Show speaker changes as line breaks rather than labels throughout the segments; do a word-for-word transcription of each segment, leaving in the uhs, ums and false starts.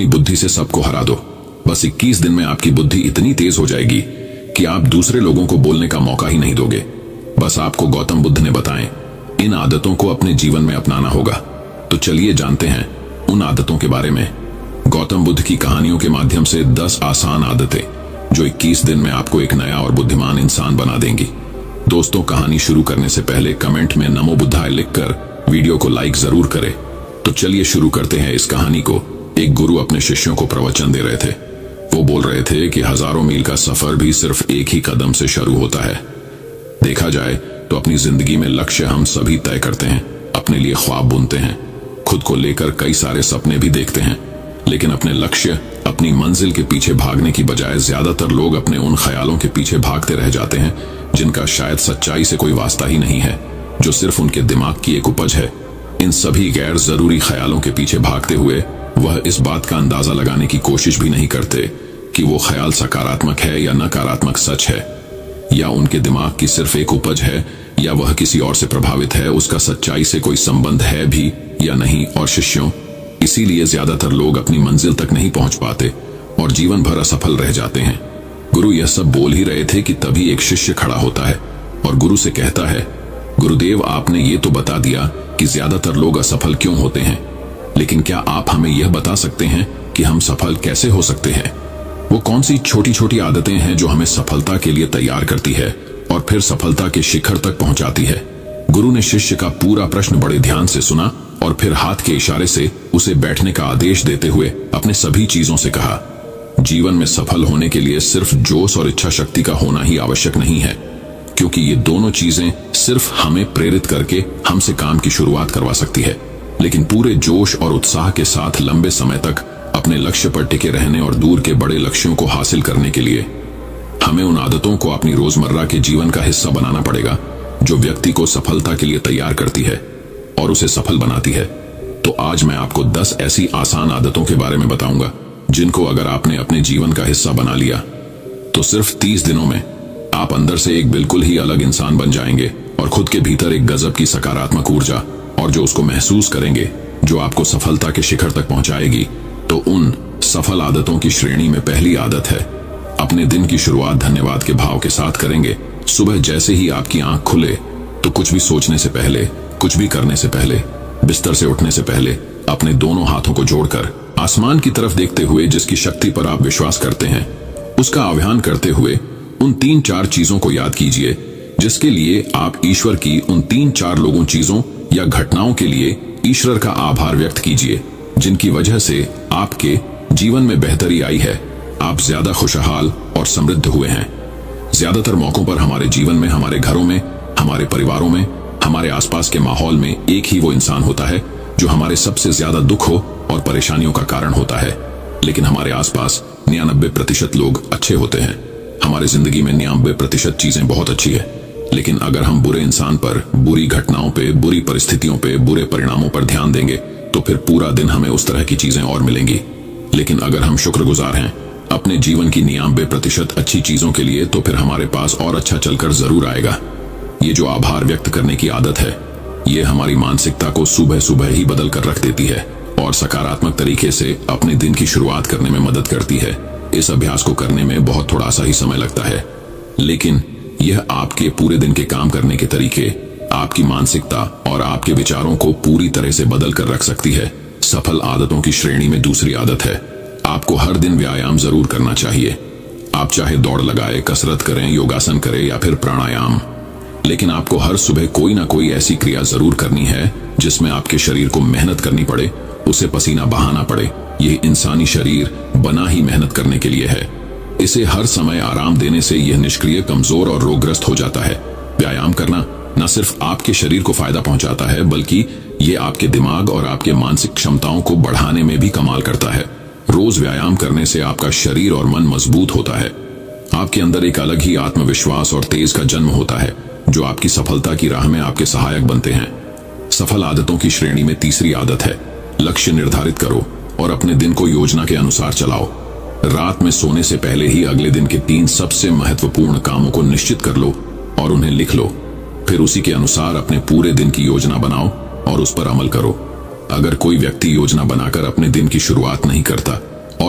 अपनी बुद्धि से सबको हरा दो। बस इक्कीस दिन में आपकी बुद्धि इतनी तेज हो जाएगी कि आप दूसरे लोगों को बोलने का मौका ही नहीं दोगे। बस आपको गौतम बुद्ध ने बताएं, इन आदतों को अपने जीवन में अपनाना होगा। तो चलिए जानते हैं उन आदतों के बारे में। गौतम बुद्ध की कहानियों के माध्यम से दस आसान आदतें जो इक्कीस दिन में आपको एक नया और बुद्धिमान इंसान बना देंगी। दोस्तों, कहानी शुरू करने से पहले कमेंट में नमो बुद्धाय लिखकर वीडियो को लाइक जरूर करें। तो चलिए शुरू करते हैं इस कहानी को। एक गुरु अपने शिष्यों को प्रवचन दे रहे थे। वो बोल रहे थे कि हजारों मील का सफर भी सिर्फ एक ही कदम से शुरू होता है। देखा जाए तो अपनी जिंदगी में लक्ष्य हम सभी तय करते हैं, अपने लिए ख्वाब बुनते हैं, खुद को लेकर कई सारे सपने भी देखते हैं, लेकिन अपने लक्ष्य, अपनी मंजिल के पीछे भागने की बजाय ज्यादातर लोग अपने उन ख्यालों के पीछे भागते रह जाते हैं जिनका शायद सच्चाई से कोई वास्ता ही नहीं है, जो सिर्फ उनके दिमाग की एक उपज है। इन सभी गैर जरूरी ख्यालों के पीछे भागते हुए वह इस बात का अंदाजा लगाने की कोशिश भी नहीं करते कि वो ख्याल सकारात्मक है या नकारात्मक सच है, या उनके दिमाग की सिर्फ एक उपज है, या वह किसी और से प्रभावित है, उसका सच्चाई से कोई संबंध है भी या नहीं। और शिष्यों, इसीलिए ज्यादातर लोग अपनी मंजिल तक नहीं पहुंच पाते और जीवन भर असफल रह जाते हैं। गुरु यह सब बोल ही रहे थे कि तभी एक शिष्य खड़ा होता है और गुरु से कहता है, गुरुदेव, आपने ये तो बता दिया कि ज्यादातर लोग असफल क्यों होते हैं, लेकिन क्या आप हमें यह बता सकते हैं कि हम सफल कैसे हो सकते हैं? वो कौन सी छोटी छोटी आदतें हैं जो हमें सफलता के लिए तैयार करती है और फिर सफलता के शिखर तक पहुंचाती है? गुरु ने शिष्य का पूरा प्रश्न बड़े ध्यान से सुना और फिर हाथ के इशारे से उसे बैठने का आदेश देते हुए अपने सभी चीजों से कहा, जीवन में सफल होने के लिए सिर्फ जोश और इच्छा शक्ति का होना ही आवश्यक नहीं है, क्योंकि ये दोनों चीजें सिर्फ हमें प्रेरित करके हमसे काम की शुरुआत करवा सकती है, लेकिन पूरे जोश और उत्साह के साथ लंबे समय तक अपने लक्ष्य पर टिके रहने और दूर के बड़े लक्ष्यों को हासिल करने के लिए हमें उन आदतों को अपनी रोजमर्रा के जीवन का हिस्सा बनाना पड़ेगा जो व्यक्ति को सफलता के लिए तैयार करती है और उसे सफल बनाती है। तो आज मैं आपको दस ऐसी आसान आदतों के बारे में बताऊंगा जिनको अगर आपने अपने जीवन का हिस्सा बना लिया तो सिर्फ तीस दिनों में आप अंदर से एक बिल्कुल ही अलग इंसान बन जाएंगे और खुद के भीतर एक गजब की सकारात्मक ऊर्जा और जो उसको महसूस करेंगे, जो आपको सफलता के शिखर तक पहुंचाएगी। तो उन सफल आदतों की श्रेणी में पहली आदत है, अपने दिन की शुरुआत धन्यवाद के भाव के साथ करेंगे। सुबह जैसे ही आपकी आंख खुले तो कुछ भी सोचने से पहले, कुछ भी करने से पहले, बिस्तर से उठने से पहले अपने दोनों हाथों को जोड़कर आसमान की तरफ देखते हुए जिसकी शक्ति पर आप विश्वास करते हैं, उसका आह्वान करते हुए उन तीन चार चीजों को याद कीजिए जिसके लिए आप ईश्वर की उन तीन चार लोगों, चीजों या घटनाओं के लिए ईश्वर का आभार व्यक्त कीजिए जिनकी वजह से आपके जीवन में बेहतरी आई है, आप ज्यादा खुशहाल और समृद्ध हुए हैं। ज्यादातर मौकों पर हमारे जीवन में, हमारे घरों में, हमारे परिवारों में, हमारे आसपास के माहौल में एक ही वो इंसान होता है जो हमारे सबसे ज्यादा दुख हो और परेशानियों का कारण होता है, लेकिन हमारे आसपास निन्यानबे प्रतिशत लोग अच्छे होते हैं। हमारी जिंदगी में निन्यानबे प्रतिशत चीजें बहुत अच्छी है, लेकिन अगर हम बुरे इंसान पर, बुरी घटनाओं पे, बुरी परिस्थितियों पे, बुरे परिणामों पर ध्यान देंगे तो फिर पूरा दिन हमें उस तरह की चीजें और मिलेंगी। लेकिन अगर हम शुक्रगुजार हैं अपने जीवन की निन्यानबे प्रतिशत अच्छी चीजों के लिए, तो फिर हमारे पास और अच्छा चलकर जरूर आएगा। ये जो आभार व्यक्त करने की आदत है, ये हमारी मानसिकता को सुबह सुबह ही बदल कर रख देती है और सकारात्मक तरीके से अपने दिन की शुरुआत करने में मदद करती है। इस अभ्यास को करने में बहुत थोड़ा सा ही समय लगता है, लेकिन यह आपके पूरे दिन के काम करने के तरीके, आपकी मानसिकता और आपके विचारों को पूरी तरह से बदल कर रख सकती है। सफल आदतों की श्रेणी में दूसरी आदत है, आपको हर दिन व्यायाम जरूर करना चाहिए। आप चाहे दौड़ लगाए, कसरत करें, योगासन करें या फिर प्राणायाम, लेकिन आपको हर सुबह कोई ना कोई ऐसी क्रिया जरूर करनी है जिसमें आपके शरीर को मेहनत करनी पड़े, उसे पसीना बहाना पड़े। यह इंसानी शरीर बना ही मेहनत करने के लिए है। इसे हर समय आराम देने से यह निष्क्रिय, कमजोर और रोगग्रस्त हो जाता है। व्यायाम करना न सिर्फ आपके शरीर को फायदा पहुंचाता है, बल्कि ये आपके दिमाग और आपके मानसिक क्षमताओं को बढ़ाने में भी कमाल करता है। रोज व्यायाम करने से आपका शरीर और मन मजबूत होता है। आपके अंदर एक अलग ही आत्मविश्वास और तेज का जन्म होता है जो आपकी सफलता की राह में आपके सहायक बनते हैं। सफल आदतों की श्रेणी में तीसरी आदत है, लक्ष्य निर्धारित करो और अपने दिन को योजना के अनुसार चलाओ। रात में सोने से पहले ही अगले दिन के तीन सबसे महत्वपूर्ण कामों को निश्चित कर लो और उन्हें लिख लो। फिर उसी के अनुसार अपने पूरे दिन की योजना बनाओ और उस पर अमल करो। अगर कोई व्यक्ति योजना बनाकर अपने दिन की शुरुआत नहीं करता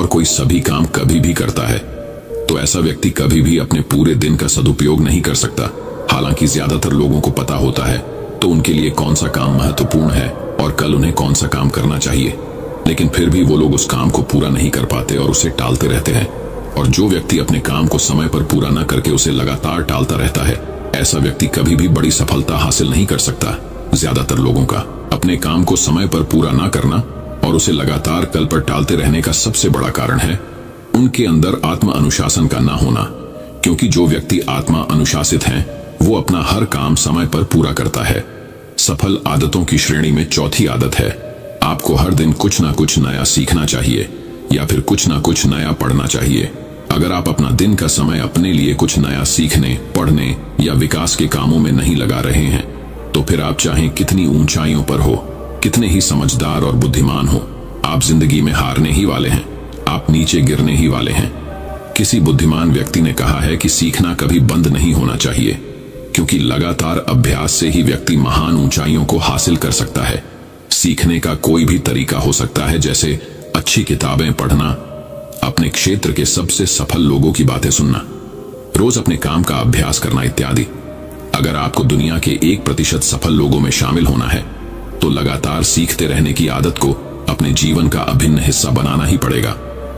और कोई सभी काम कभी भी करता है, तो ऐसा व्यक्ति कभी भी अपने पूरे दिन का सदुपयोग नहीं कर सकता। हालांकि ज्यादातर लोगों को पता होता है तो उनके लिए कौन सा काम महत्वपूर्ण है और कल उन्हें कौन सा काम करना चाहिए, लेकिन फिर भी वो लोग उस काम को पूरा नहीं कर पाते और उसे टालते रहते हैं। और जो व्यक्ति अपने काम को समय पर पूरा न करके उसे लगातार टालता रहता है, ऐसा व्यक्ति कभी भी बड़ी सफलता हासिल नहीं कर सकता। ज्यादातर लोगों का अपने काम को समय पर पूरा न करना और उसे लगातार कल पर टालते रहने का सबसे बड़ा कारण है उनके अंदर आत्म अनुशासन का ना होना। क्योंकि जो व्यक्ति आत्मा अनुशासित है वो अपना हर काम समय पर पूरा करता है। सफल आदतों की श्रेणी में चौथी आदत है, आपको हर दिन कुछ ना कुछ नया सीखना चाहिए या फिर कुछ ना कुछ नया पढ़ना चाहिए। अगर आप अपना दिन का समय अपने लिए कुछ नया सीखने, पढ़ने या विकास के कामों में नहीं लगा रहे हैं, तो फिर आप चाहे कितनी ऊंचाइयों पर हो, कितने ही समझदार और बुद्धिमान हो, आप जिंदगी में हारने ही वाले हैं, आप नीचे गिरने ही वाले हैं। किसी बुद्धिमान व्यक्ति ने कहा है कि सीखना कभी बंद नहीं होना चाहिए, क्योंकि लगातार अभ्यास से ही व्यक्ति महान ऊंचाइयों को हासिल कर सकता है। सीखने का कोई भी तरीका हो सकता है, जैसे अच्छी किताबें पढ़ना, अपने क्षेत्र के सबसे सफल लोगों की बातें सुनना, रोज अपने काम का अभ्यास करना इत्यादि। अगर आपको दुनिया के एक प्रतिशत सफल लोगों में शामिल होना है तो लगातार सीखते रहने की आदत को अपने जीवन का अभिन्न हिस्सा बनाना ही पड़ेगा।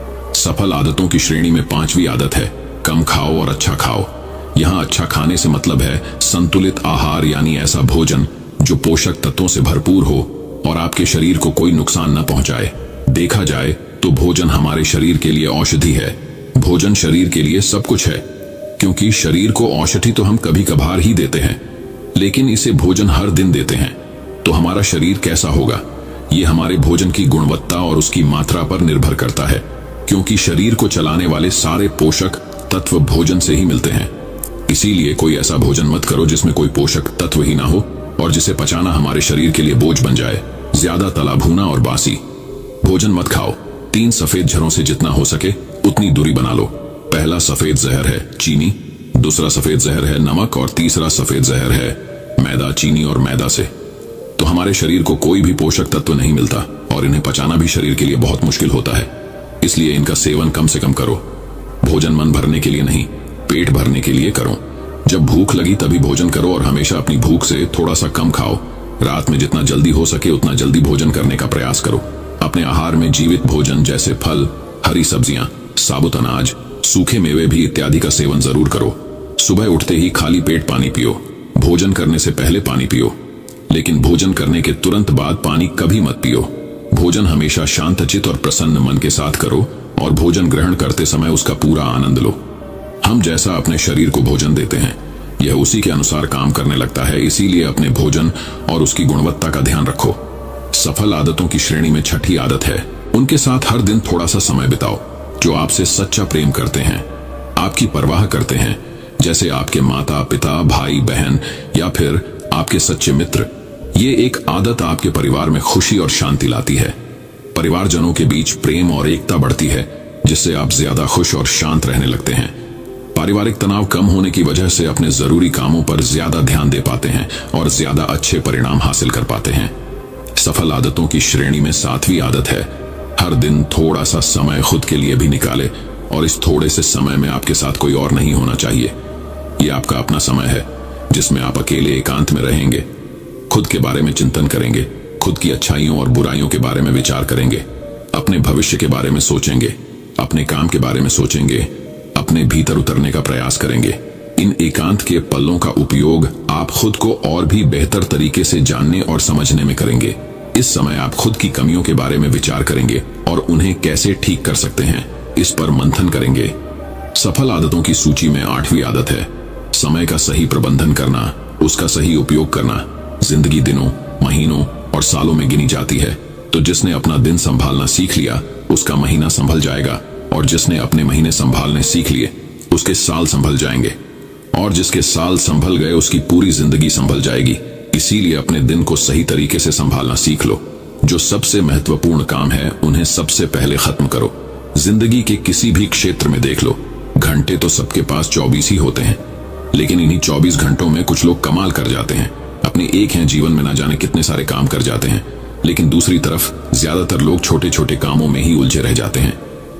सफल आदतों की श्रेणी में पांचवी आदत है, कम खाओ और अच्छा खाओ। यहाँ अच्छा खाने से मतलब है संतुलित आहार, यानी ऐसा भोजन जो पोषक तत्वों से भरपूर हो और आपके शरीर को कोई नुकसान न पहुंचाए। देखा जाए तो भोजन हमारे शरीर के लिए औषधि है। भोजन शरीर के लिए सब कुछ है, क्योंकि शरीर को औषधि तो हम कभी कभार ही देते हैं, लेकिन इसे भोजन हर दिन देते हैं। तो हमारा शरीर कैसा होगा, ये हमारे भोजन की गुणवत्ता और उसकी मात्रा पर निर्भर करता है, क्योंकि शरीर को चलाने वाले सारे पोषक तत्व भोजन से ही मिलते हैं। इसीलिए कोई ऐसा भोजन मत करो जिसमें कोई पोषक तत्व ही ना हो और जिसे पचाना हमारे शरीर के लिए बोझ बन जाए। ज्यादा तला भुना और बासी भोजन मत खाओ। तीन सफेद झरों से जितना हो सके उतनी दूरी बना लो। पहला सफेद जहर है चीनी, दूसरा सफेद जहर है नमक और तीसरा सफेद जहर है मैदा। चीनी और मैदा से तो हमारे शरीर को कोई भी पोषक तत्व नहीं मिलता और इन्हें पचाना भी शरीर के लिए बहुत मुश्किल होता है। इसलिए इनका सेवन कम से कम करो। भोजन मन भरने के लिए नहीं, पेट भरने के लिए करो। जब भूख लगी तभी भोजन करो और हमेशा अपनी भूख से थोड़ा सा कम खाओ। रात में जितना जल्दी हो सके उतना जल्दी भोजन करने का प्रयास करो। अपने आहार में जीवित भोजन जैसे फल, हरी सब्जियां, साबुत अनाज, सूखे मेवे भी इत्यादि का सेवन जरूर करो। सुबह उठते ही खाली पेट पानी पियो। भोजन करने से पहले पानी पियो, लेकिन भोजन करने के तुरंत बाद पानी कभी मत पियो। भोजन हमेशा शांतचित और प्रसन्न मन के साथ करो और भोजन ग्रहण करते समय उसका पूरा आनंद लो। हम जैसा अपने शरीर को भोजन देते हैं यह उसी के अनुसार काम करने लगता है। इसीलिए अपने भोजन और उसकी गुणवत्ता का ध्यान रखो। सफल आदतों की श्रेणी में छठी आदत है, उनके साथ हर दिन थोड़ा सा समय बिताओ जो आपसे सच्चा प्रेम करते हैं, आपकी परवाह करते हैं, जैसे आपके माता पिता, भाई बहन या फिर आपके सच्चे मित्र। ये एक आदत आपके परिवार में खुशी और शांति लाती है। परिवारजनों के बीच प्रेम और एकता बढ़ती है, जिससे आप ज्यादा खुश और शांत रहने लगते हैं। पारिवारिक तनाव कम होने की वजह से अपने जरूरी कामों पर ज्यादा ध्यान दे पाते हैं और ज्यादा अच्छे परिणाम हासिल कर पाते हैं। सफल आदतों की श्रेणी में सातवीं आदत है, हर दिन थोड़ा सा समय खुद के लिए भी निकाले और इस थोड़े से समय में आपके साथ कोई और नहीं होना चाहिए। ये आपका अपना समय है जिसमें आप अकेले एकांत में रहेंगे, खुद के बारे में चिंतन करेंगे, खुद की अच्छाइयों और बुराइयों के बारे में विचार करेंगे, अपने भविष्य के बारे में सोचेंगे, अपने काम के बारे में सोचेंगे, अपने भीतर उतरने का प्रयास करेंगे। इन एकांत के पलों का उपयोग आप खुद को और भी बेहतर तरीके से जानने और समझने में करेंगे। इस समय आप खुद की कमियों के बारे में विचार करेंगे और उन्हें कैसे ठीक कर सकते हैं इस पर मंथन करेंगे। सफल आदतों की सूची में आठवीं आदत है, समय का सही प्रबंधन करना, उसका सही उपयोग करना। जिंदगी दिनों, महीनों और सालों में गिनी जाती है, तो जिसने अपना दिन संभालना सीख लिया उसका महीना संभल जाएगा, और जिसने अपने महीने संभालने सीख लिए उसके साल संभल जाएंगे, और जिसके साल संभल गए उसकी पूरी जिंदगी संभल जाएगी। इसीलिए अपने दिन को सही तरीके से संभालना सीख लो। जो सबसे महत्वपूर्ण काम है उन्हें सबसे पहले खत्म करो। जिंदगी के किसी भी क्षेत्र में देख लो, घंटे तो सबके पास चौबीस ही होते हैं, लेकिन इन्हीं चौबीस घंटों में कुछ लोग कमाल कर जाते हैं, अपने एक हैं जीवन में ना जाने कितने सारे काम कर जाते हैं, लेकिन दूसरी तरफ ज्यादातर लोग छोटे छोटे कामों में ही उलझे रह जाते हैं।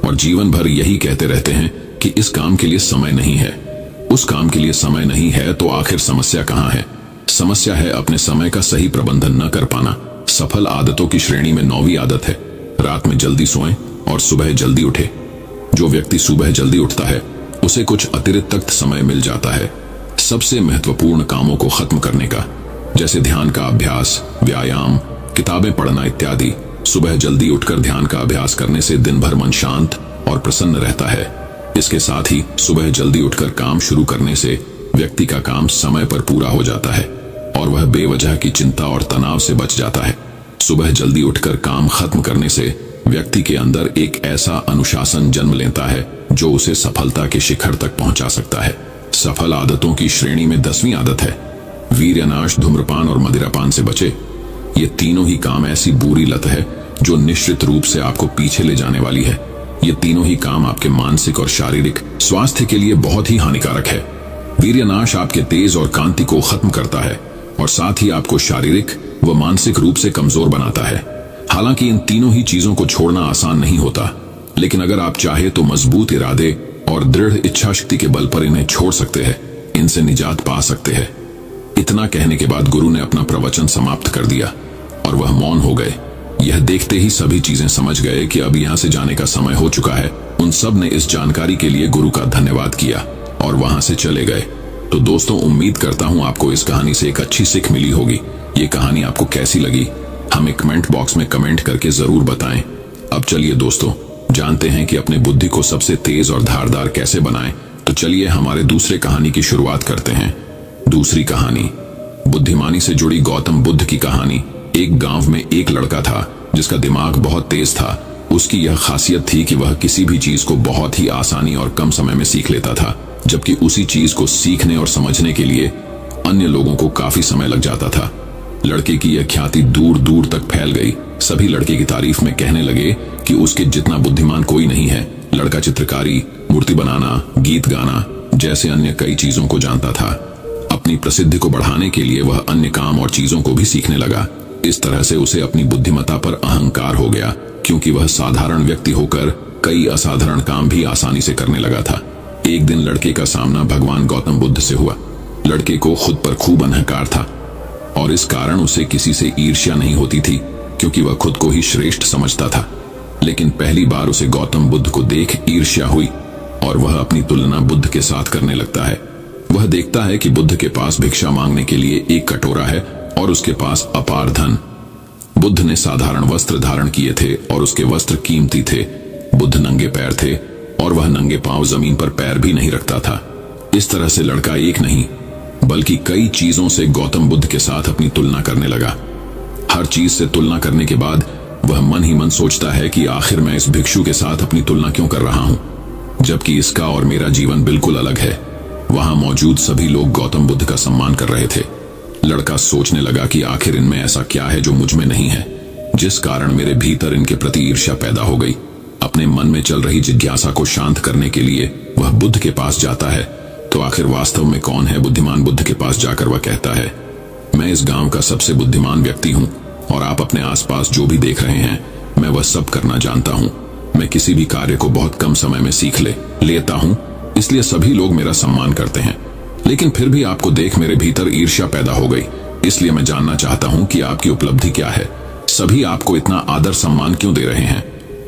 और जीवन भर यही कहते रहते हैं कि इस काम के लिए समय नहीं है, उस काम के लिए समय नहीं है। तो आखिर समस्या कहाँ है? समस्या है अपने समय का सही प्रबंधन न कर पाना। सफल आदतों की श्रेणी में नौवीं आदत है रात में जल्दी सोएं और सुबह जल्दी उठे। जो व्यक्ति सुबह जल्दी उठता है उसे कुछ अतिरिक्त समय मिल जाता है सबसे महत्वपूर्ण कामों को खत्म करने का, जैसे ध्यान का अभ्यास, व्यायाम, किताबें पढ़ना इत्यादि। सुबह जल्दी उठकर ध्यान का अभ्यास करने से दिन भर मन शांत और प्रसन्न रहता है। इसके साथ ही सुबह जल्दी उठकर काम शुरू करने से व्यक्ति का काम समय पर पूरा हो जाता है और वह बेवजह की चिंता और तनाव से बच जाता है। सुबह जल्दी उठकर काम खत्म करने से व्यक्ति के अंदर एक ऐसा अनुशासन जन्म लेता है जो उसे सफलता के शिखर तक पहुंचा सकता है। सफल आदतों की श्रेणी में दसवीं आदत है वीर्यनाश, धूम्रपान और मदिरापान से बचे। ये तीनों ही काम ऐसी बुरी लत है जो निश्चित रूप से आपको पीछे ले जाने वाली है। ये तीनों ही काम आपके मानसिक और शारीरिक स्वास्थ्य के लिए बहुत ही हानिकारक है। वीर्यनाश आपके तेज और कांति को खत्म करता है और साथ ही आपको शारीरिक व मानसिक रूप से कमजोर बनाता है। हालांकि इन तीनों ही चीजों को छोड़ना आसान नहीं होता, लेकिन अगर आप चाहे तो मजबूत इरादे और दृढ़ इच्छा शक्ति के बल पर इन्हें छोड़ सकते हैं, इनसे निजात पा सकते हैं। इतना कहने के बाद गुरु ने अपना प्रवचन समाप्त कर दिया और वह मौन हो गए। यह देखते ही सभी चीजें समझ गए कि अब यहां से जाने का समय हो चुका है। उन सब ने इस जानकारी के लिए गुरु का धन्यवाद किया और वहां से चले गए। तो दोस्तों, उम्मीद करता हूं आपको इस कहानी से एक अच्छी सीख मिली होगी। ये कहानी आपको कैसी लगी हमें कमेंट बॉक्स में कमेंट करके जरूर बताएं। अब चलिए दोस्तों, जानते हैं कि अपने बुद्धि को सबसे तेज और धारदार कैसे बनाएं। तो चलिए हमारे दूसरे कहानी की शुरुआत करते हैं। दूसरी कहानी बुद्धिमानी से जुड़ी गौतम बुद्ध की कहानी। एक गांव में एक लड़का था जिसका दिमाग बहुत तेज था। उसकी यह खासियत थी कि वह किसी भी चीज को बहुत ही आसानी और कम समय में सीख लेता था, जबकि उसी चीज को सीखने और समझने के लिए अन्य लोगों को काफी समय लग जाता था। लड़के की यह ख्याति दूर दूर तक फैल गई। सभी लड़के की तारीफ में कहने लगे कि उसके जितना बुद्धिमान कोई नहीं है। लड़का चित्रकारी, मूर्ति बनाना, गीत गाना जैसे अन्य कई चीजों को जानता था। अपनी प्रसिद्धि को बढ़ाने के लिए वह अन्य काम और चीजों को भी सीखने लगा। इस तरह से उसे अपनी बुद्धिमत्ता पर अहंकार हो गया, क्योंकि वह साधारण व्यक्ति होकर कई असाधारण काम भी आसानी से करने लगा था। एक दिन लड़के का सामना भगवान गौतम बुद्ध से हुआ। लड़के को खुद पर खूब अहंकार था और इस कारण उसे किसी से ईर्ष्या नहीं होती थी, क्योंकि वह खुद को ही श्रेष्ठ समझता था। लेकिन पहली बार उसे गौतम बुद्ध को देख ईर्ष्या हुई और वह अपनी तुलना बुद्ध के साथ करने लगता है। वह देखता है कि बुद्ध के पास भिक्षा मांगने के लिए एक कटोरा है और उसके पास अपार धन। बुद्ध ने साधारण वस्त्र धारण किए थे और उसके वस्त्र कीमती थे। बुद्ध नंगे पैर थे और वह नंगे पांव जमीन पर पैर भी नहीं रखता था। इस तरह से लड़का एक नहीं बल्कि कई चीजों से गौतम बुद्ध के साथ अपनी तुलना करने लगा। हर चीज से तुलना करने के बाद वह मन ही मन सोचता है कि आखिर मैं इस भिक्षु के साथ अपनी तुलना क्यों कर रहा हूं, जबकि इसका और मेरा जीवन बिल्कुल अलग है। वहां मौजूद सभी लोग गौतम बुद्ध का सम्मान कर रहे थे। लड़का सोचने लगा कि आखिर इनमें ऐसा क्या है जो मुझ में नहीं है, जिस कारण मेरे भीतर इनके प्रति ईर्ष्या पैदा हो गई। अपने मन में चल रही जिज्ञासा को शांत करने के लिए वह बुद्ध के पास जाता है। तो आखिर वास्तव में कौन है बुद्धिमान? बुद्ध के पास जाकर वह कहता है, मैं इस गांव का सबसे बुद्धिमान व्यक्ति हूं और आप अपने आसपास जो भी देख रहे हैं मैं वह सब करना जानता हूं। मैं किसी भी कार्य को बहुत कम समय में सीख ले लेता हूं, इसलिए सभी लोग मेरा सम्मान करते हैं। लेकिन फिर भी आपको देख मेरे भीतर ईर्ष्या पैदा हो गई, इसलिए मैं जानना चाहता हूं कि आपकी उपलब्धि क्या है। सभी आपको इतना आदर सम्मान क्यों दे रहे हैं?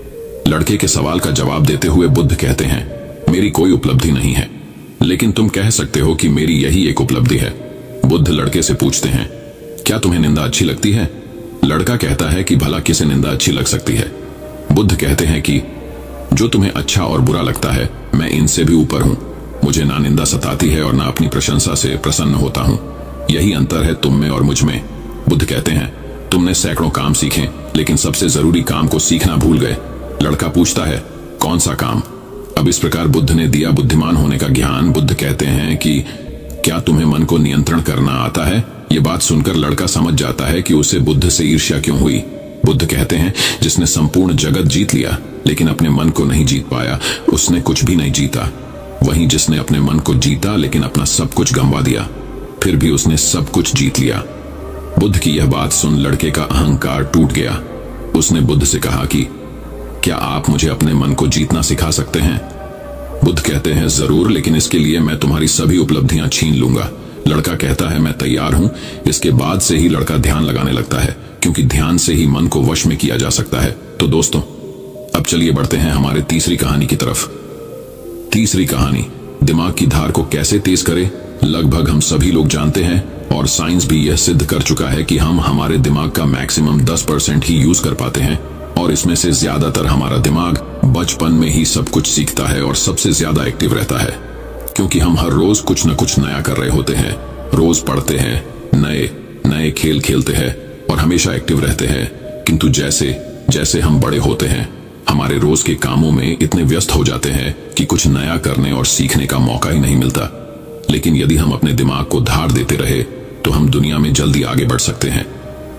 लड़के के सवाल का जवाब देते हुए बुद्ध कहते हैं, मेरी कोई उपलब्धि नहीं है, लेकिन तुम कह सकते हो कि मेरी यही एक उपलब्धि है। बुद्ध लड़के से पूछते हैं, क्या तुम्हें निंदा अच्छी लगती है? लड़का कहता है कि भला किसे निंदा अच्छी लग सकती है? बुद्ध कहते हैं कि जो तुम्हें अच्छा और बुरा लगता है मैं इनसे भी ऊपर हूं। मुझे ना निंदा सताती है और ना अपनी प्रशंसा से प्रसन्न होता हूं। यही अंतर है तुम में और मुझ में। बुद्ध कहते हैं, तुमने सैकड़ों काम सीखे लेकिन सबसे जरूरी काम को सीखना भूल गए। लड़का पूछता है, कौन सा काम? अब इस प्रकार बुद्ध ने दिया बुद्धिमान होने का ज्ञान। बुद्ध कहते हैं कि क्या तुम्हें मन को नियंत्रण करना आता है? ये बात सुनकर लड़का समझ जाता है कि उसे बुद्ध से ईर्ष्या क्यों हुई। बुद्ध कहते हैं, जिसने संपूर्ण जगत जीत लिया लेकिन अपने मन को नहीं जीत पाया, उसने कुछ भी नहीं जीता। वहीं जिसने अपने मन को जीता लेकिन अपना सब कुछ गंवा दिया, फिर भी उसने सब कुछ जीत लिया। बुद्ध की यह बात सुन लड़के का अहंकार टूट गया। उसने बुद्ध से कहा कि क्या आप मुझे अपने मन को जीतना सिखा सकते हैं? बुद्ध कहते हैं, जरूर, लेकिन इसके लिए मैं तुम्हारी सभी उपलब्धियां छीन लूंगा। लड़का कहता है, मैं तैयार हूं। इसके बाद से ही लड़का ध्यान लगाने लगता है, क्योंकि ध्यान से ही मन को वश में किया जा सकता है। तो दोस्तों, अब चलिए बढ़ते हैं हमारे तीसरी कहानी की तरफ। तीसरी कहानी, दिमाग की धार को कैसे तेज करें। लगभग हम सभी लोग जानते हैं और साइंस भी यह सिद्ध कर चुका है कि हम हमारे दिमाग का मैक्सिमम दस परसेंट ही यूज कर पाते हैं, और इसमें से ज्यादातर हमारा दिमाग बचपन में ही सब कुछ सीखता है और सबसे ज्यादा एक्टिव रहता है, क्योंकि हम हर रोज कुछ न कुछ नया कर रहे होते हैं। रोज पढ़ते हैं, नए नए खेल खेलते हैं और हमेशा एक्टिव रहते हैं। किंतु जैसे जैसे हम बड़े होते हैं, हमारे रोज के कामों में इतने व्यस्त हो जाते हैं कि कुछ नया करने और सीखने का मौका ही नहीं मिलता। लेकिन यदि हम अपने दिमाग को धार देते रहे तो हम दुनिया में जल्दी आगे बढ़ सकते हैं।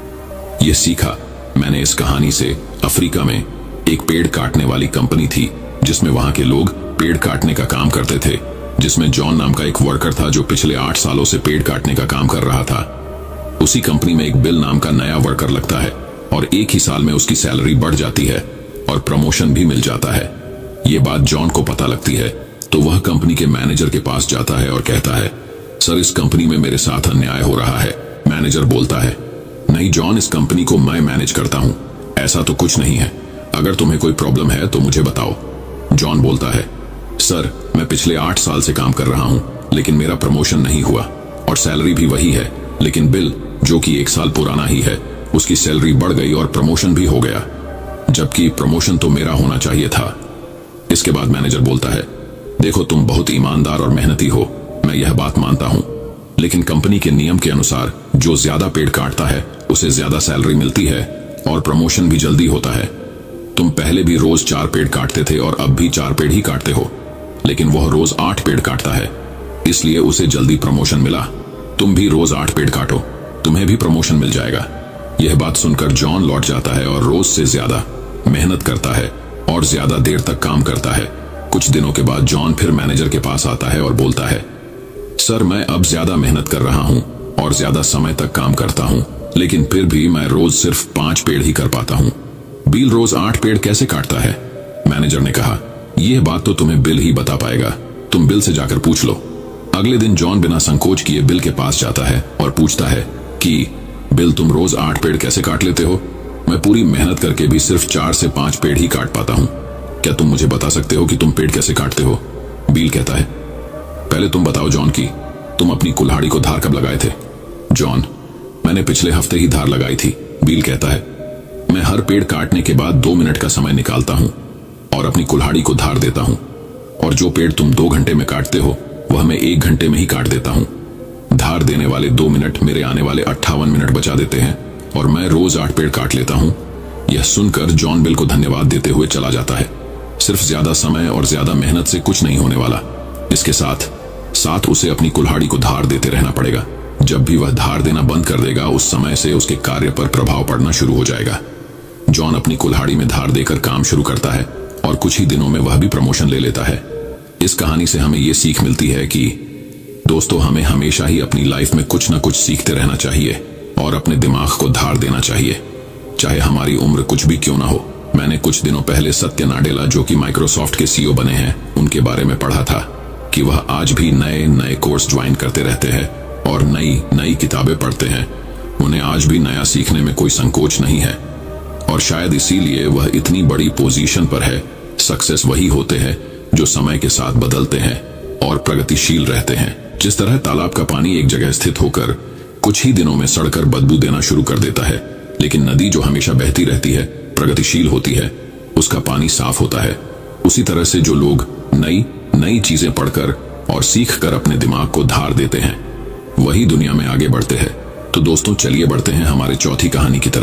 यह सीखा मैंने इस कहानी से। अफ्रीका में एक पेड़ काटने वाली कंपनी थी, जिसमें वहां के लोग पेड़ काटने का काम करते थे, जिसमें जॉन नाम का एक वर्कर था जो पिछले आठ सालों से पेड़ काटने का काम कर रहा था। उसी कंपनी में एक बिल नाम का नया वर्कर लगता है और एक ही साल में उसकी सैलरी बढ़ जाती है और प्रमोशन भी मिल जाता है। ये बात जॉन को पता लगती है तो वह कंपनी के मैनेजर के पास जाता है और कहता है, सर, इस कंपनी में मेरे साथ अन्याय हो रहा है। मैनेजर बोलता है, नहीं जॉन, इस कंपनी को मैं मैनेज करता हूं, ऐसा तो कुछ नहीं है। अगर तुम्हें कोई प्रॉब्लम है तो मुझे बताओ। जॉन बोलता है, सर, मैं पिछले आठ साल से काम कर रहा हूं, लेकिन मेरा प्रमोशन नहीं हुआ और सैलरी भी वही है, लेकिन बिल, जो कि एक साल पुराना ही है, उसकी सैलरी बढ़ गई और प्रमोशन भी हो गया, जबकि प्रमोशन तो मेरा होना चाहिए था। इसके बाद मैनेजर बोलता है, देखो, तुम बहुत ईमानदार और मेहनती हो, मैं यह बात मानता हूं, लेकिन कंपनी के नियम के अनुसार जो ज्यादा पेड़ काटता है उसे ज्यादा सैलरी मिलती है और प्रमोशन भी जल्दी होता है। तुम पहले भी रोज चार पेड़ काटते थे और अब भी चार पेड़ ही काटते हो, लेकिन वह रोज आठ पेड़ काटता है, इसलिए उसे जल्दी प्रमोशन मिला। तुम भी रोज आठ पेड़ काटो, तुम्हें भी प्रमोशन मिल जाएगा। यह बात सुनकर जॉन लौट जाता है और रोज से ज्यादा मेहनत करता है और ज्यादा देर तक काम करता है। कुछ दिनों के बाद जॉन फिर मैनेजर के पास आता है और बोलता है, सर, मैं अब ज्यादा मेहनत कर रहा हूं और ज्यादा समय तक काम करता हूं, लेकिन फिर भी मैं रोज सिर्फ पांच पेड़ ही कर पाता हूं। बिल रोज आठ पेड़ कैसे काटता है? मैनेजर ने कहा, यह बात तो तुम्हें बिल ही बता पाएगा, तुम बिल से जाकर पूछ लो। अगले दिन जॉन बिना संकोच किए बिल के पास जाता है और पूछता है कि बिल, तुम रोज आठ पेड़ कैसे काट लेते हो? मैं पूरी मेहनत करके भी सिर्फ चार से पांच पेड़ ही काट पाता हूं। क्या तुम मुझे बता सकते हो कि तुम पेड़ कैसे काटते हो? बिल कहता है, पहले तुम बताओ जॉन की तुम अपनी कुल्हाड़ी को धार कब लगाए थे? जॉन, मैंने पिछले हफ्ते ही धार लगाई थी। बिल कहता है, मैं हर पेड़ काटने के बाद दो मिनट का समय निकालता हूं और अपनी कुल्हाड़ी को धार देता हूं, और जो पेड़ तुम दो घंटे में काटते हो वह मैं एक घंटे में ही काट देता हूं। धार देने वाले दो मिनट मेरे आने वाले अट्ठावन मिनट बचा देते हैं और मैं रोज आठ पेड़ काट लेता हूं। यह सुनकर जॉन बिल को धन्यवाद देते हुए चला जाता है। सिर्फ ज्यादा समय और ज्यादा मेहनत से कुछ नहीं होने वाला, इसके साथ साथ उसे अपनी कुल्हाड़ी को धार देते रहना पड़ेगा। जब भी वह धार देना बंद कर देगा, उस समय से उसके कार्य पर प्रभाव पड़ना शुरू हो जाएगा। जॉन अपनी कुल्हाड़ी में धार देकर काम शुरू करता है और कुछ ही दिनों में वह भी प्रमोशन ले लेता है। इस कहानी से हमें यह सीख मिलती है कि दोस्तों, हमें हमेशा ही अपनी लाइफ में कुछ न कुछ सीखते रहना चाहिए और अपने दिमाग को धार देना चाहिए, चाहे हमारी उम्र कुछ भी क्यों ना हो। मैंने कुछ दिनों पहले सत्य नाडेला, जो कि माइक्रोसॉफ्ट के सीईओ बने हैं, उनके बारे में पढ़ा था कि वह आज भी नए नए कोर्स ज्वाइन करते रहते हैं और नई नई किताबें पढ़ते हैं। उन्हें आज भी नया सीखने में कोई संकोच नहीं है और शायद इसीलिए वह इतनी बड़ी पोजीशन पर है। सक्सेस वही होते हैं जो समय के साथ बदलते हैं और प्रगतिशील रहते हैं। जिस तरह तालाब का पानी एक जगह स्थित होकर कुछ ही दिनों में सड़कर बदबू देना शुरू कर देता है, लेकिन नदी जो हमेशा बहती रहती है, प्रगतिशील होती है, उसका पानी साफ होता है। उसी तरह से जो लोग नई नई चीजें पढ़कर और सीखकर अपने दिमाग को धार देते हैं, वही दुनिया में आगे बढ़ते हैं। तो दोस्तों, चलिए बढ़ते हैं हमारे चौथी कहानी की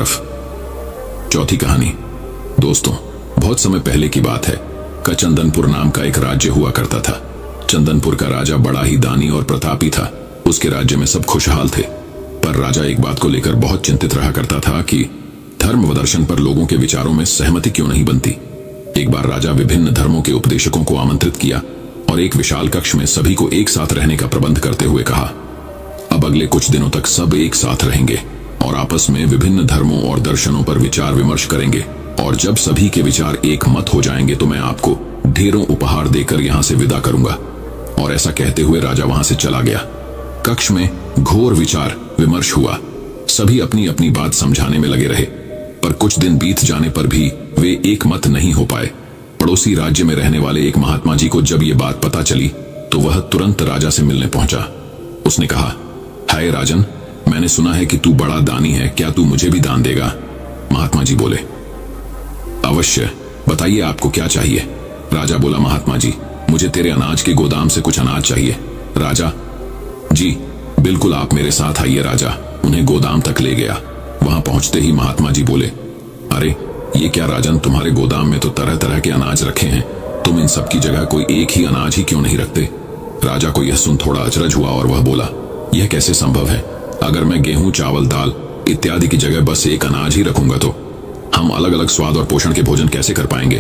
तरफ। चौथी कहानी, दोस्तों, बहुत समय पहले की बात है का चंदनपुर नाम का एक राज्य हुआ करता था। चंदनपुर का राजा बड़ा ही दानी और प्रतापी था। उसके राज्य में सब खुशहाल थे, पर राजा एक बात को लेकर बहुत चिंतित रहा करता था कि धर्म व दर्शन पर लोगों के विचारों में सहमति क्यों नहीं बनती। एक बार राजा विभिन्न धर्मों के उपदेशकों को आमंत्रित किया और एक विशाल कक्ष में सभी को एक साथ रहने का प्रबंध करते हुए कहा, अब अगले कुछ दिनों तक सब एक साथ रहेंगे और आपस में विभिन्न धर्मों और दर्शनों पर विचार विमर्श करेंगे। और जब सभी के विचार एक मत हो जाएंगे तो मैं आपको ढेरों उपहार देकर यहां से विदा करूंगा। और ऐसा कहते हुए राजा वहां से चला गया। कक्ष में घोर विचार विमर्श हुआ। सभी अपनी अपनी बात समझाने में लगे रहे, पर कुछ दिन बीत जाने पर भी वे एक मत नहीं हो पाए। पड़ोसी राज्य में रहने वाले एक महात्मा जी को जब ये बात पता चली तो वह तुरंत राजा से मिलने पहुंचा। उसने कहा, हाय राजन, मैंने सुना है कि तू बड़ा दानी है, क्या तू मुझे भी दान देगा? महात्मा जी बोले, अवश्य, बताइए आपको क्या चाहिए? राजा बोला, महात्मा जी, मुझे तेरे अनाज के गोदाम से कुछ अनाज चाहिए। राजा, जी बिल्कुल, आप मेरे साथ आइए। राजा उन्हें गोदाम तक ले गया। वहां पहुंचते ही महात्मा जी बोले, अरे ये क्या राजन, तुम्हारे गोदाम में तो तरह तरह के अनाज रखे हैं, तुम इन सब की जगह कोई एक ही अनाज ही क्यों नहीं रखते? राजा को यह सुन थोड़ा अचरज हुआ और वह बोला, यह कैसे संभव है? अगर मैं गेहूं, चावल, दाल इत्यादि की जगह बस एक अनाज ही रखूंगा तो हम अलग अलग स्वाद और पोषण के भोजन कैसे कर पाएंगे?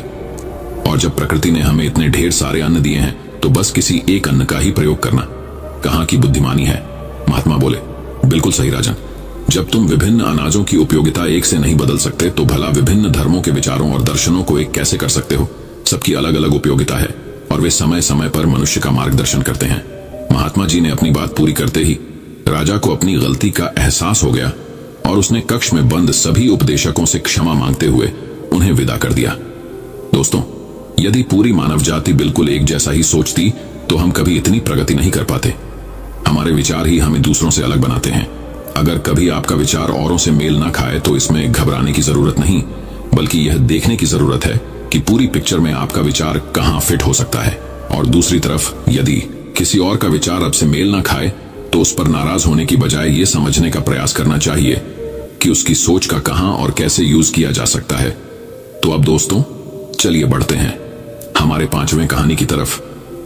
और जब प्रकृति ने हमें इतने ढेर सारे अन्न दिए हैं तो बस किसी एक अन्न का ही प्रयोग करना कहां की बुद्धिमानी है? महात्मा बोले, बिल्कुल सही राजन, जब तुम विभिन्न अनाजों की उपयोगिता एक से नहीं बदल सकते तो भला विभिन्न धर्मों के विचारों और दर्शनों को एक कैसे कर सकते हो? सबकी अलग अलग उपयोगिता है और वे समय समय पर मनुष्य का मार्गदर्शन करते हैं। महात्मा जी ने अपनी बात पूरी करते ही राजा को अपनी गलती का एहसास हो गया और उसने कक्ष में बंद सभी उपदेशकों से क्षमा मांगते हुए उन्हें विदा कर दिया। दोस्तों, यदि पूरी मानव जाति बिल्कुल एक जैसा ही सोचती तो हम कभी इतनी प्रगति नहीं कर पाते। हमारे विचार ही हमें दूसरों से अलग बनाते हैं। अगर कभी आपका विचार औरों से मेल ना खाए तो इसमें घबराने की जरूरत नहीं, बल्कि यह देखने की जरूरत है कि पूरी पिक्चर में आपका विचार कहां फिट हो सकता है। और दूसरी तरफ यदि किसी और का विचार आपसे मेल ना खाए तो उस पर नाराज होने की बजाय यह समझने का प्रयास करना चाहिए कि उसकी सोच का कहां और कैसे यूज किया जा सकता है। तो अब दोस्तों, चलिए बढ़ते हैं हमारे पांचवें कहानी की तरफ।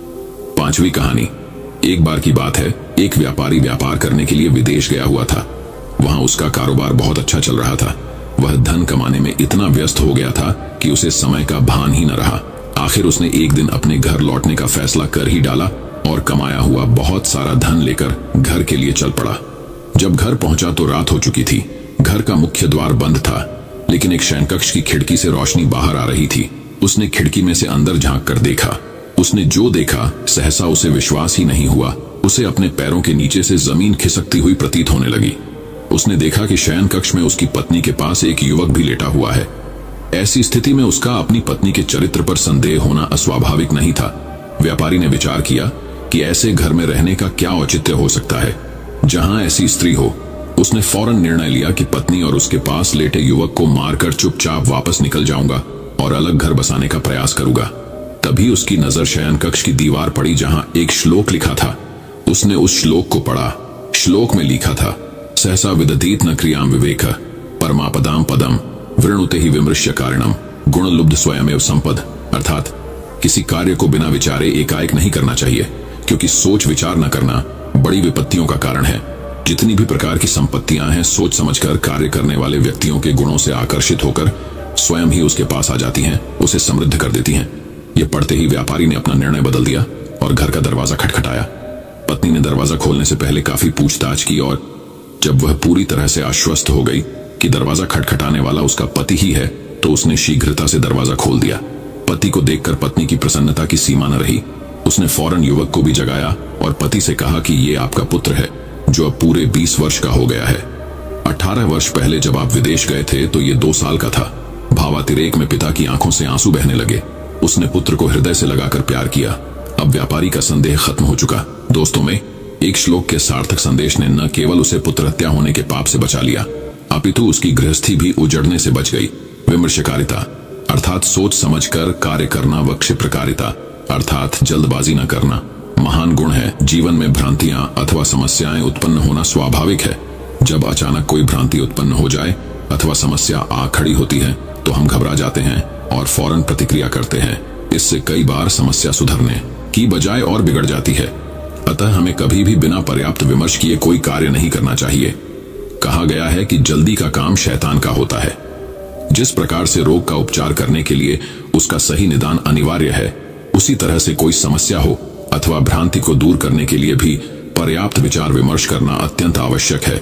पांचवी कहानी। एक बार की बात है, एक व्यापारी व्यापार करने के लिए विदेश गया हुआ था। वहां उसका कारोबार बहुत अच्छा चल रहा था। वह धन कमाने में इतना व्यस्त हो गया था कि उसे समय का भान ही न रहा। आखिर उसने एक दिन अपने घर लौटने का फैसला कर ही डाला और कमाया हुआ बहुत सारा धन लेकर घर के लिए चल पड़ा। जब घर पहुंचा तो रात हो चुकी थी। घर का मुख्य द्वार बंद था, लेकिन एक शयनकक्ष की खिड़की से रोशनी बाहर आ रही थी। उसने खिड़की में से अंदर झांक कर देखा। उसने जो देखा सहसा उसे विश्वास ही नहीं हुआ। उसे अपने पैरों के नीचे से जमीन खिसकती हुई प्रतीत होने लगी। उसने देखा कि शयन कक्ष में उसकी पत्नी के पास एक युवक भी लेटा हुआ है। ऐसी स्थिति में उसका अपनी पत्नी के चरित्र पर संदेह होना अस्वाभाविक नहीं था। व्यापारी ने विचार किया कि ऐसे घर में रहने का क्या औचित्य हो सकता है जहां ऐसी स्त्री हो। उसने फौरन निर्णय लिया कि पत्नी और उसके पास लेटे युवक को मारकर चुपचाप वापस निकल जाऊंगा और अलग घर बसाने का प्रयास करूंगा। तभी उसकी नजर शयन कक्ष की दीवार पड़ी जहां एक श्लोक लिखा था। उसने उस श्लोक को पढ़ा। श्लोक में लिखा था, सहसा विदधीत न क्रियाम विवेक परमापदाम पदम वृणुते ही विमृश्य कारणम गुणलुब्ध स्वयमेव संपद। अर्थात किसी कार्य को बिना विचारे एकाएक नहीं करना चाहिए, क्योंकि सोच विचार न करना बड़ी विपत्तियों का कारण है। जितनी भी प्रकार की संपत्तियां हैं, सोच समझकर कार्य करने वाले व्यक्तियों के गुणों से आकर्षित होकर स्वयं ही उसके पास आ जाती हैं, उसे समृद्ध कर देती हैं। यह पढ़ते ही व्यापारी ने अपना निर्णय बदल दिया और घर का दरवाजा खटखटाया। पत्नी ने दरवाजा खोलने से पहले काफी पूछताछ की और जब वह पूरी तरह से आश्वस्त हो गई कि दरवाजा खटखटाने वाला उसका पति ही है, तो उसने शीघ्रता से दरवाजा खोल दिया। पति को देखकर पत्नी की प्रसन्नता की सीमा न रही। उसने फौरन युवक को भी जगाया और पति से कहा कि ये आपका पुत्र है, जो अब पूरे बीस वर्ष का हो गया है। अठारह वर्ष पहले जब आप विदेश गए थे तो ये दो साल का था। भावातिरेक में पिता की आंखों से आंसू बहने लगे। उसने पुत्र को हृदय से लगाकर प्यार किया। अब व्यापारी का संदेह खत्म हो चुका। दोस्तों में एक श्लोक के सार्थक संदेश ने न केवल उसे पुत्र हत्या होने के पाप से बचा लिया, अपितु उसकी गृहस्थी भी उजड़ने से बच गई। विमर्शकारिता अर्थात सोच समझकर कार्य करना व क्षिप्रकारिता अर्थात जल्दबाजी न करना महान गुण है। जीवन में भ्रांतियां अथवा समस्याएं उत्पन्न होना स्वाभाविक है। जब अचानक कोई भ्रांति उत्पन्न हो जाए अथवा समस्या आ खड़ी होती है तो हम घबरा जाते हैं और फौरन प्रतिक्रिया करते हैं। इससे कई बार समस्या सुधरने की बजाय और बिगड़ जाती है। अतः हमें कभी भी बिना पर्याप्त विमर्श किए कोई कार्य नहीं करना चाहिए। कहा गया है कि जल्दी का काम शैतान का होता है। जिस प्रकार से रोग का उपचार करने के लिए उसका सही निदान अनिवार्य है, उसी तरह से कोई समस्या हो अथवा भ्रांति को दूर करने के लिए भी पर्याप्त विचार विमर्श करना अत्यंत आवश्यक है।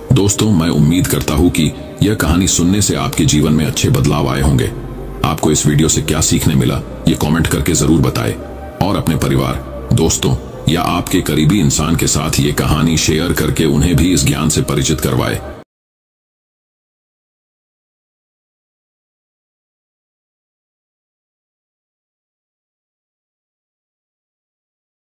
दोस्तों, मैं उम्मीद करता हूं कि यह कहानी सुनने से आपके जीवन में अच्छे बदलाव आए होंगे। आपको इस वीडियो से क्या सीखने मिला, ये कमेंट करके जरूर बताएं और अपने परिवार, दोस्तों या आपके करीबी इंसान के साथ ये कहानी शेयर करके उन्हें भी इस ज्ञान से परिचित करवाएं।